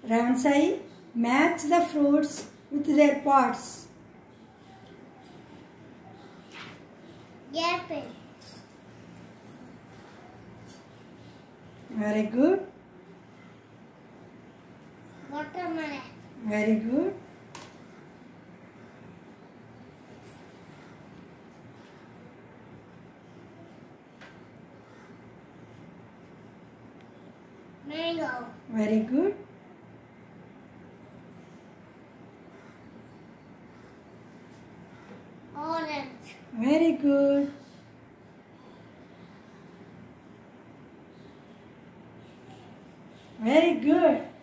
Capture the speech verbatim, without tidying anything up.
Ransai, match the fruits with their parts. Apple. Very good. Watermelon. Very good. Mango. Very good. Orange. Very good. Very good.